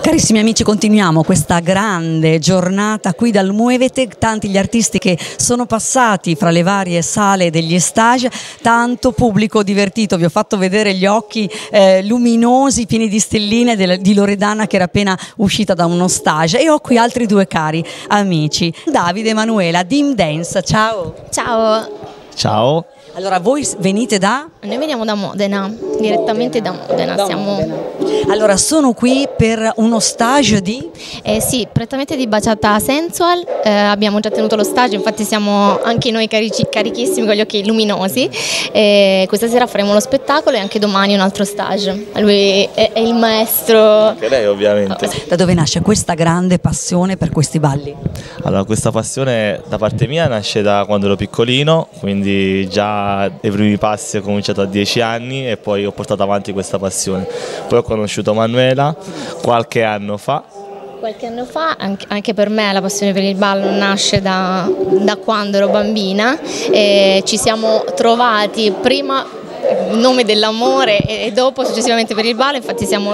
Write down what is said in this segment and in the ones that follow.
Carissimi amici, continuiamo questa grande giornata qui dal Muovete, tanti gli artisti che sono passati fra le varie sale degli stage, tanto pubblico divertito, vi ho fatto vedere gli occhi luminosi, pieni di stelline di Loredana che era appena uscita da uno stage, e ho qui altri due cari amici, Davide e Emanuela, Dim Dance, ciao! Ciao! Ciao! Allora, voi venite da? Noi veniamo da Modena, direttamente da Modena. Allora, sono qui per uno stage di? Sì, prettamente di Baciata Sensual, abbiamo già tenuto lo stage, infatti siamo anche noi carichissimi con gli occhi luminosi. Questa sera faremo lo spettacolo e anche domani un altro stage. Lui è il maestro. Anche lei ovviamente. Da dove nasce questa grande passione per questi balli? Allora, questa passione da parte mia nasce da quando ero piccolino, quindi già dai primi passi ho cominciato a 10 anni e poi ho portato avanti questa passione. Poi ho conosciuto Manuela qualche anno fa. Qualche anno fa, anche per me la passione per il ballo nasce da quando ero bambina. Ci siamo trovati prima in nome dell'amore e dopo successivamente per il ballo, infatti siamo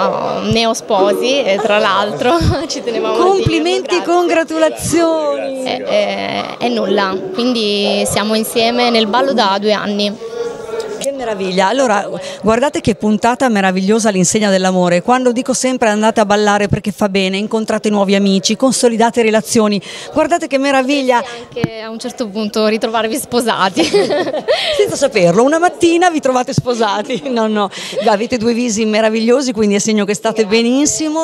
neosposi e tra l'altro ci tenevamo complimenti, a dirlo, congratulazioni. E nulla, quindi siamo insieme nel ballo da 2 anni. Che meraviglia, allora guardate che puntata meravigliosa all'insegna dell'amore, quando dico sempre andate a ballare perché fa bene, incontrate nuovi amici, consolidate relazioni, guardate che meraviglia. E anche a un certo punto ritrovarvi sposati. Senza saperlo, una mattina vi trovate sposati, no, avete due visi meravigliosi, quindi è segno che state benissimo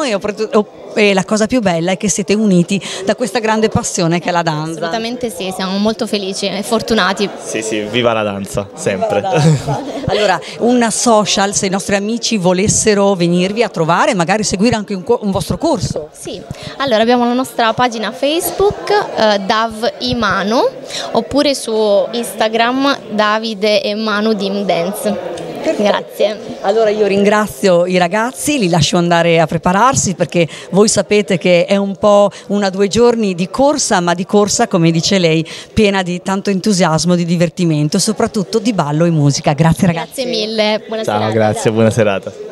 e la cosa più bella è che siete uniti da questa grande passione che è la danza. Assolutamente sì, siamo molto felici e fortunati. Sì, viva la danza, sempre. Viva la danza. Allora, una social, se i nostri amici volessero venirvi a trovare, magari seguire anche un vostro corso. Sì, allora abbiamo la nostra pagina Facebook Dav Imanu, oppure su Instagram Davide e Manu Dim Dance. Grazie. Allora io ringrazio i ragazzi, li lascio andare a prepararsi perché voi sapete che è un po' 1 o 2 giorni di corsa, ma di corsa, come dice lei, piena di tanto entusiasmo, di divertimento, soprattutto di ballo e musica. Grazie ragazzi. Grazie mille, buona serata. Ciao, grazie, buona serata.